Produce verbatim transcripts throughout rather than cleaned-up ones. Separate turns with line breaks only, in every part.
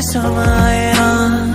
समाए ना।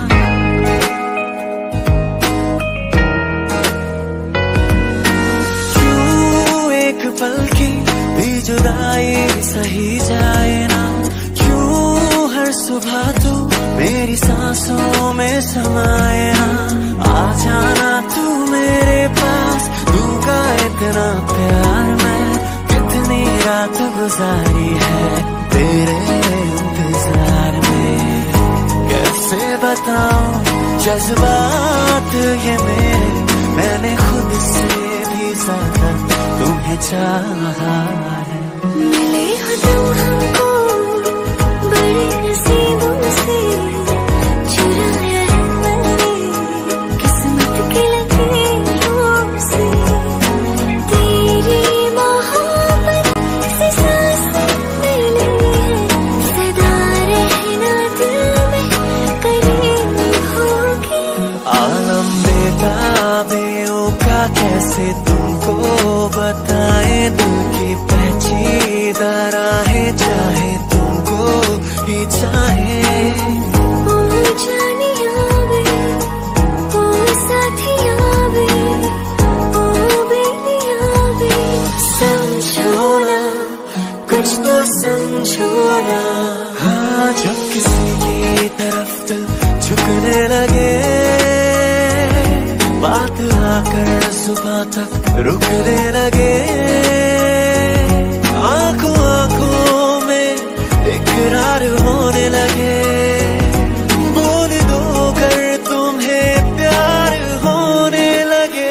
क्यों एक पल की भी जुदाई सही जाए ना। क्यों हर सुबह तू मेरी सांसों में समाए ना। आ जाना तू मेरे पास, दूंगा इतना प्यार मैं। कितनी रात गुजारी है तेरे इंतजार में। कैसे बताऊं जज्बात ये मेरे, मैंने खुद से भी ज्यादा तुम्हें चाहा है।
मिले हो तुम हमको बड़े नसीबों से, चुराया है मैंने किस्मत की लकीरों से। तेरी मोहब्बत से सांसें मिली है, सदा रहना दिल में करीब होगी।
आलम बेताबियों का कैसे तुमको बताए, दिल की पेचीदा राहें चाहे तुमको ही चाहे।
ओ जानिया वे, ओ साथिया वे, ओ बेलिया वे, समझो ना कुछ तो समझो ना।
हाँ जब किसी की तरफ दिल झुकने लगे, बात आकर सुबह तक रुकने लगे। आंखों आंखों में इकरार होने लगे, बोल दो कर तुम्हें प्यार होने लगे।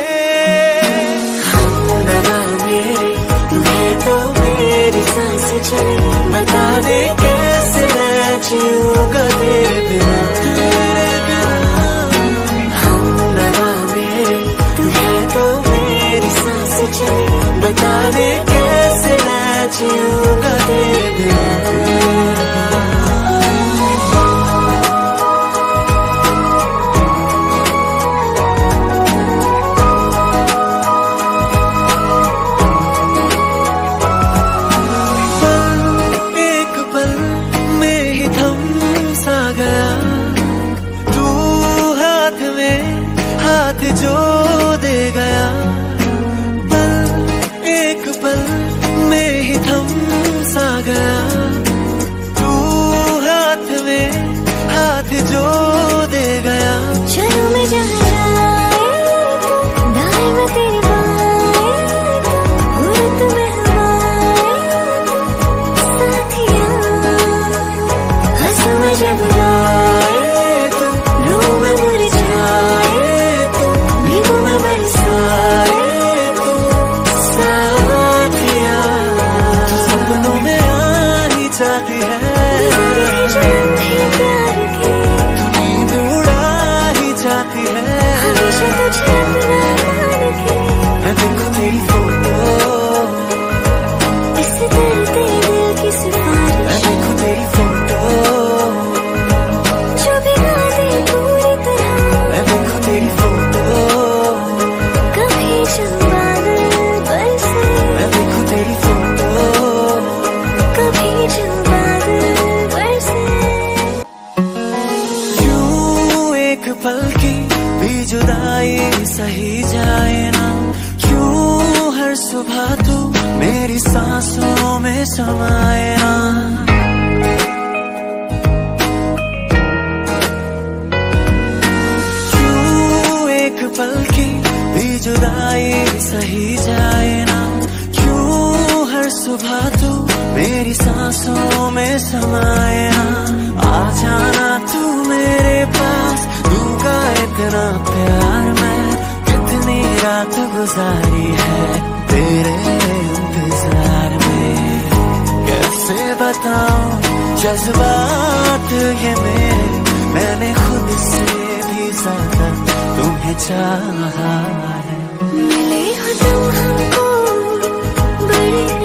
हम दवा मेरे तुम्हें तो मेरी सांस चले, बता दे कैसे मैं जीऊंगा तेरे बिना। बता दे कैसे मैं जीऊंगा तेरे बिना।
एक पल में ही थम सा गया, तू हाथ में हाथ जो दे गया। एक पल में ही थम सा गया, तू हाथ में हाथ जो दे गया।
चलो मैं जहाँ दाएं में तेरी बाएं, उड़त में हवाएं साथिया। हंसू मैं जब आए तो, रो मैं मुरझाए तो, भीगू मैं बरसाए तो साथिया।
तू सपनों में आनी चाहती है,
प्यार के
तू नींद उड़ा ही जाती है।
हमेशा तुझे अपना मान के,
मैं देखूं तेरी फोटो,
इस डरते दिल की सिफारिश।
मैं देखूं तेरी फोटो,
जो भिगा दे पूरी तरह।
मैं देखूं तेरी फोटो,
कभी जब बादल बरसे,
मैं देखूं तेरी फोटो।
कभी जब बादल बरसे।
क्यों एक पल की भी जुदाई सही जाए ना। क्यों हर सुबह तू मेरी सांसों में समाए ना। क्यों एक पल की भी जुदाई सही जाए ना। क्यों हर सुबह तू मेरी सांसों में समाए ना। आ जाना तू मेरे पास, दूंगा इतना प्यार मैं। कितनी रात गुजारी है तेरे इंतजार में। कैसे बताऊं जज्बात ये मेरे, मैंने खुद से भी ज्यादा तुम्हें चाहा है।
मिले हो तुम हमको बड़े